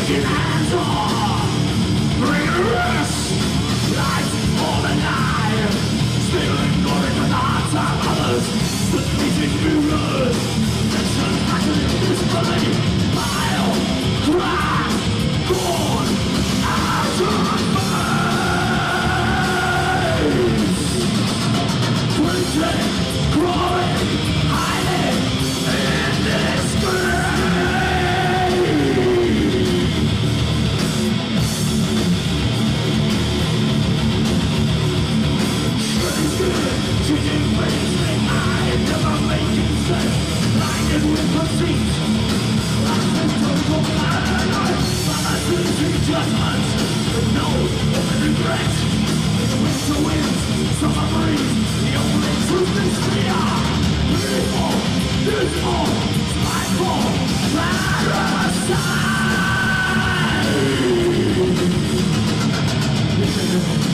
shaking hands on. Bring a rest, lights for the night. Still ignoring the hearts of others. The beating mirrors. Tension, passion, disbelief. Vile, cry, born out of face. Printing, crawling, hiding in this grave. Cheating ways they mind, never making sense. Blinded with conceit, lost in total paranoia. Fallacies, judgments, with no open regret. Winter winds, summer breeze, the only truth is fear. Evil, dismal, spiteful, parasite.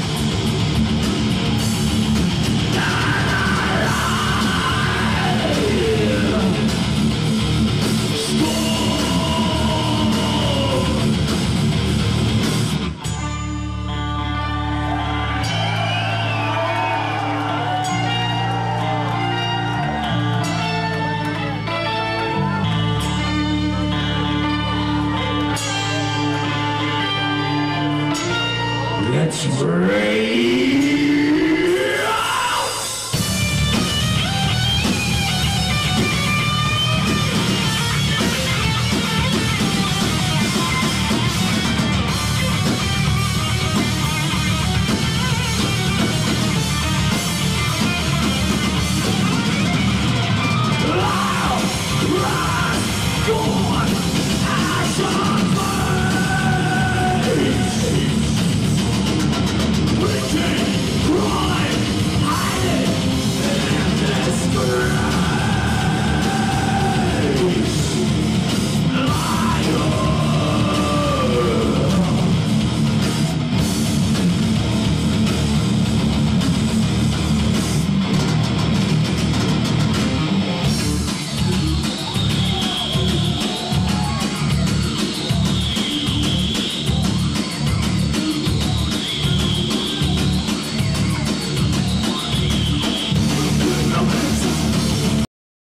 Let's breathe.